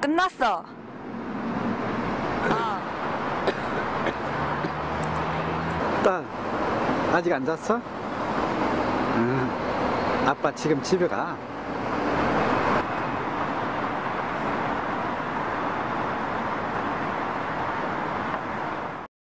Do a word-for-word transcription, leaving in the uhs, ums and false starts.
끝났어. 어. 딸, 아직 안 잤어? 응. 아빠 지금 집에 가.